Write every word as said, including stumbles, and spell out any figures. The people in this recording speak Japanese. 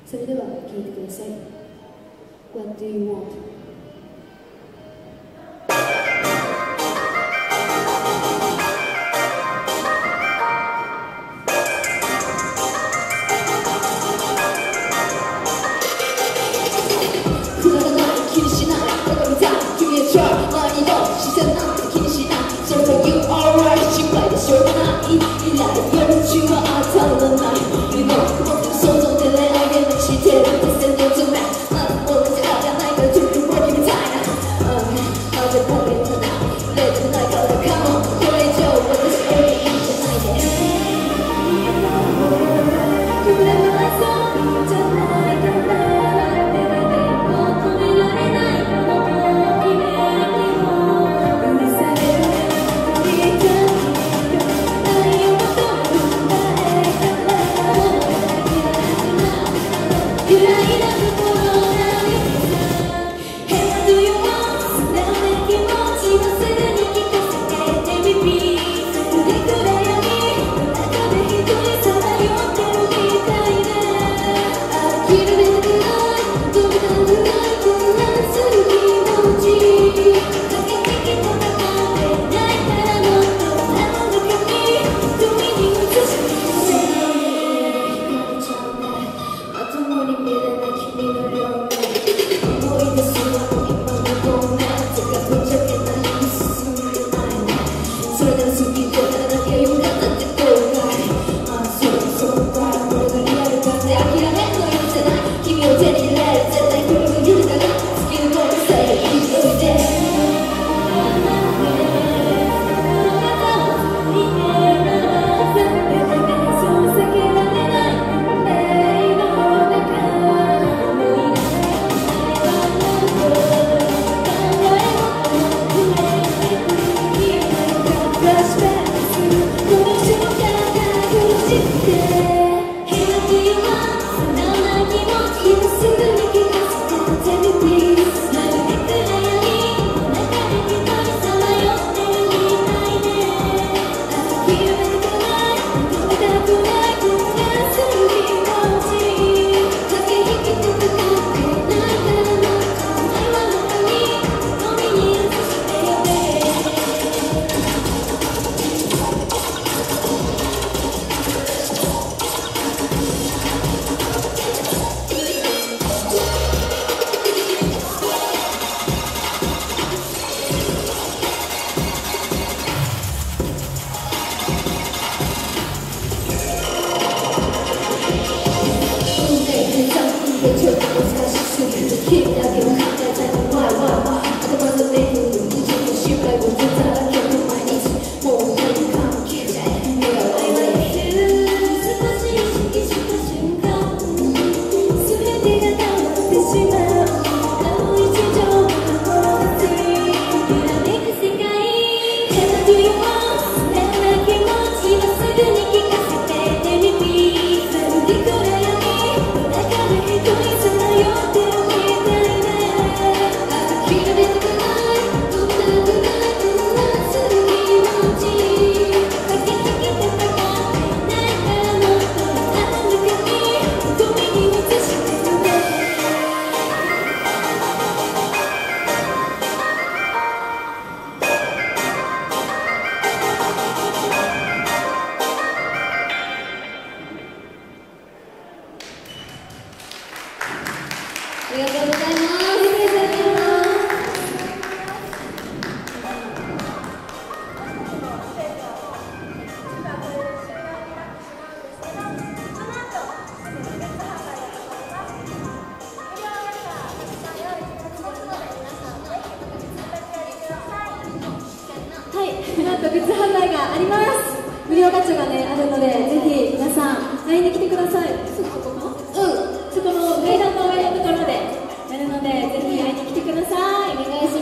それでは聴いてください。 What do you want? ありがとうございます。はい、なんとグッズ販売があります。無料ガチャがねあるので、ぜひ皆さん会いに来てください。そこの、うん、そこの階段の上のところでやるので、ぜひ会いに来てください。お願いします。